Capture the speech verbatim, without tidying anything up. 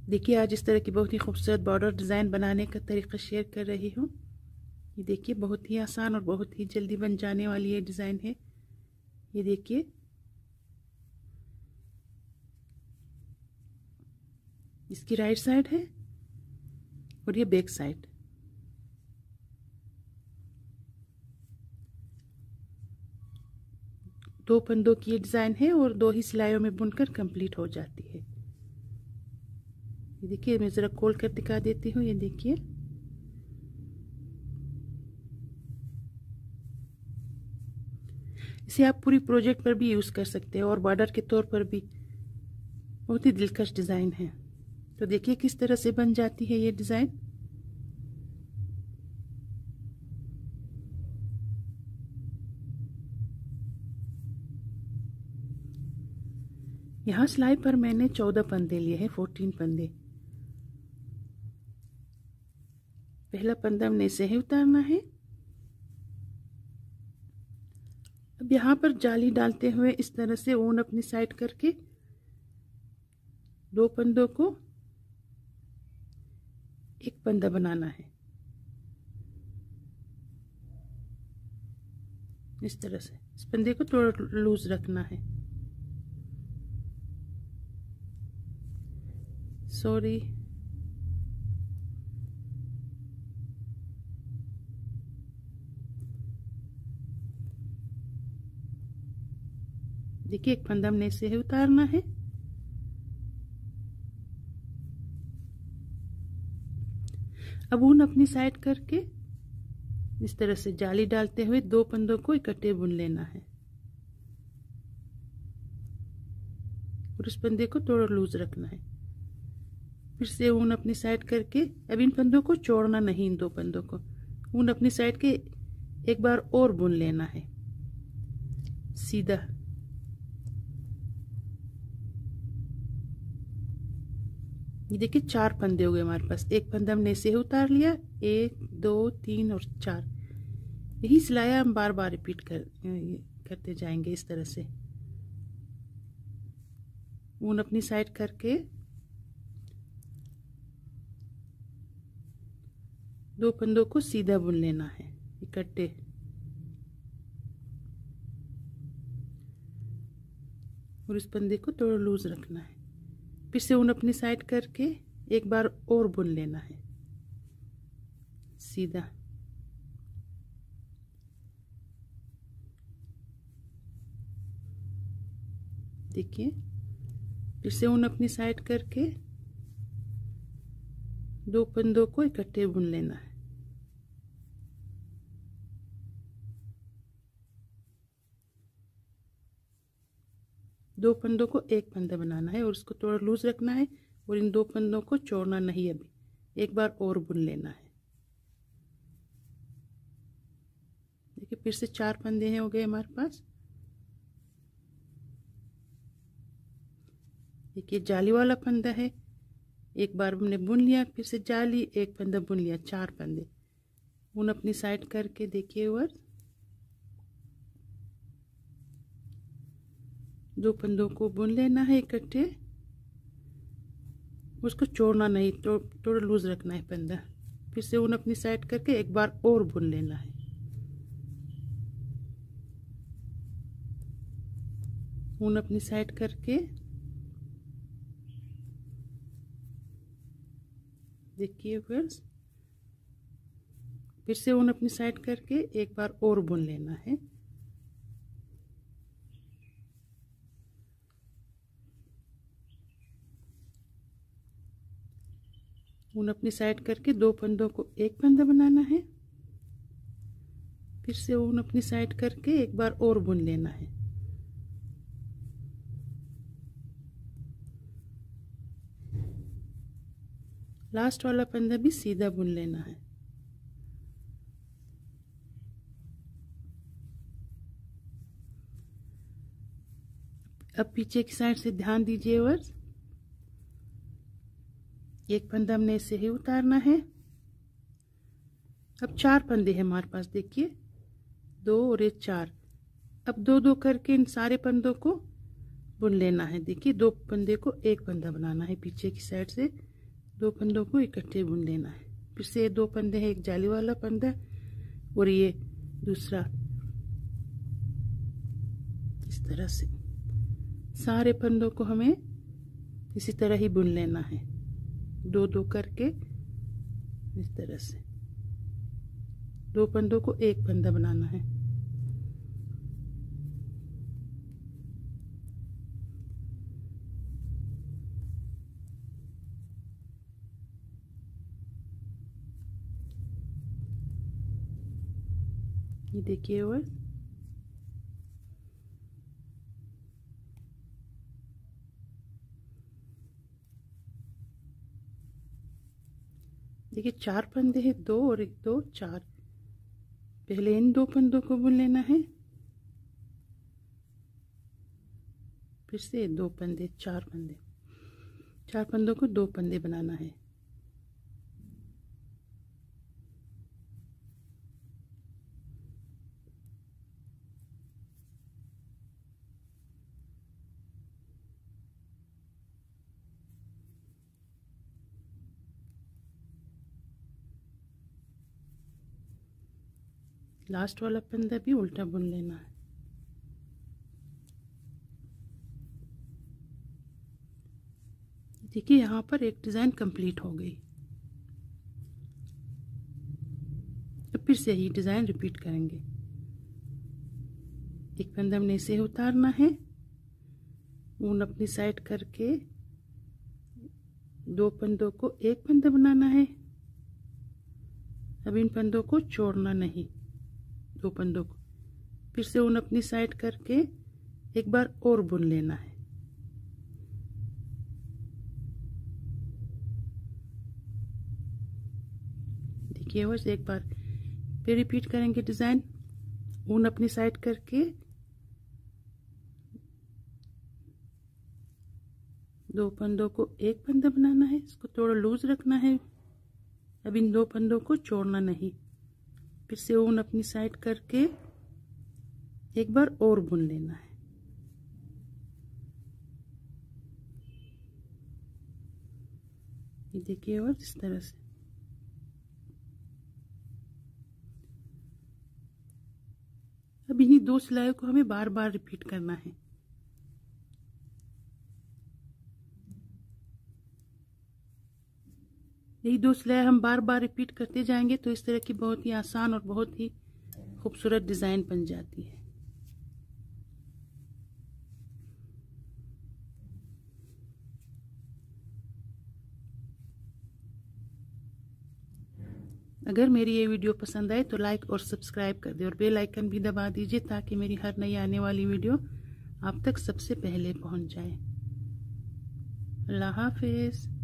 देखिए आज इस तरह की बहुत ही खूबसूरत बॉर्डर डिज़ाइन बनाने का तरीका शेयर कर रही हूँ। ये देखिए बहुत ही आसान और बहुत ही जल्दी बन जाने वाली ये डिज़ाइन है। ये देखिए इसकी राइट साइड है और ये बैक साइड। दो पंदों की ये डिज़ाइन है और दो ही सिलाइयों में बुनकर कंप्लीट हो जाती है। ये देखिए मैं ज़रा खोल कर दिखा देती हूँ। ये देखिए इसे आप पूरी प्रोजेक्ट पर भी यूज़ कर सकते हैं और बॉर्डर के तौर पर भी बहुत ही दिलकश डिज़ाइन है। तो देखिए किस तरह से बन जाती है ये डिज़ाइन। यहाँ सिलाई पर मैंने चौदह पंदे लिए हैं, फोर्टीन पंदे। पहला पंदा हमने से ही उतारना है। अब यहाँ पर जाली डालते हुए इस तरह से ऊन अपनी साइड करके दो पंदों को एक पंदा बनाना है। इस तरह से इस पंदे को थोड़ा लूज रखना है। सॉरी देखिए एक फंदा हमने से ही उतारना है। अब ऊन अपनी साइड करके इस तरह से जाली डालते हुए दो पंदों को इकट्ठे बुन लेना है और उस पंदे को थोड़ा लूज रखना है। फिर से ऊन अपनी साइड करके अब इन पंदों को छोड़ना नहीं, इन दो पंदों को ऊन अपनी साइड के एक बार और बुन लेना है सीधा। ये देखिए चार पंदे हो गए हमारे पास। एक पंदा हमने से उतार लिया, एक दो तीन और चार। यही सिलाई हम बार बार रिपीट कर करते जाएंगे इस तरह से। ऊन अपनी साइड करके दो पंदों को सीधा बुन लेना है इकट्ठे। और इस पंदे को थोड़ा लूज रखना है। फिर से ऊन अपनी साइड करके एक बार और बुन लेना है सीधा। देखिए फिर से ऊन अपनी साइड करके दो पंदों को इकट्ठे बुन लेना है। दो पंदों को एक पंदा बनाना है और उसको थोड़ा लूज रखना है और इन दो पंदों को छोड़ना नहीं। अभी एक बार और बुन लेना है। देखिए फिर से चार पंदे हैं हो गए हमारे पास। देखिए जाली वाला पंदा है, एक बार हमने बुन लिया, फिर से जाली, एक पंदा बुन लिया, चार पंदे। ऊन अपनी साइड करके देखिए ऊपर दो पंदों को बुन लेना है इकट्ठे। उसको छोड़ना नहीं, तो थोड़ा लूज रखना है पंदा। फिर से ऊन अपनी साइड करके एक बार और बुन लेना है। ऊन अपनी साइड करके देखिए फ्रेंड्स, फिर से ऊन अपनी साइड करके एक बार और बुन लेना है। ऊन अपनी साइड करके दो पंदों को एक पंदा बनाना है। फिर से ऊन अपनी साइड करके एक बार और बुन लेना है। लास्ट वाला पंदा भी सीधा बुन लेना है। अब पीछे की साइड से ध्यान दीजिए वर्स, एक पंदा हमने ऐसे ही उतारना है। अब चार पंदे हैं हमारे पास, देखिए दो और एक चार। अब दो दो करके इन सारे पंदों को बुन लेना है। देखिए दो पंदे को एक पंदा बनाना है पीछे की साइड से। दो फंदों को इकट्ठे बुन लेना है। फिर से ये दो फंदे हैं, एक जाली वाला फंदा और ये दूसरा। इस तरह से सारे फंदों को हमें इसी तरह ही बुन लेना है, दो दो करके। इस तरह से दो फंदों को एक फंदा बनाना है। ये देखिए और देखिए चार फंदे हैं, दो और एक दो चार। पहले इन दो फंदों को बुन लेना है, फिर से दो फंदे, चार फंदे, चार फंदों को दो फंदे बनाना है। लास्ट वाला फंदा भी उल्टा बुन लेना है। देखिए यहाँ पर एक डिज़ाइन कंप्लीट हो गई। अब फिर से ही डिज़ाइन रिपीट करेंगे। एक फंदा हमने इसे उतारना है, ऊन अपनी साइड करके दो फंदों को एक फंदा बनाना है। अब इन फंदों को छोड़ना नहीं, दो फंदों को फिर से ऊन अपनी साइड करके एक बार और बुन लेना है। देखिए बस एक बार फिर रिपीट करेंगे डिजाइन। ऊन अपनी साइड करके दो फंदों को एक फंदा बनाना है, इसको थोड़ा लूज रखना है। अब इन दो फंदों को छोड़ना नहीं, फिर से ऊन अपनी साइड करके एक बार और बुन लेना है। ये देखिए और इस तरह से अब इन्हीं दो सिलाइयों को हमें बार बार रिपीट करना है। यही दो सिलाई हम बार बार रिपीट करते जाएंगे तो इस तरह की बहुत ही आसान और बहुत ही खूबसूरत डिजाइन बन जाती है। अगर मेरी ये वीडियो पसंद आए तो लाइक और सब्सक्राइब कर दे और बेल आइकन भी दबा दीजिए ताकि मेरी हर नई आने वाली वीडियो आप तक सबसे पहले पहुंच जाए। अल्लाह हाफिज।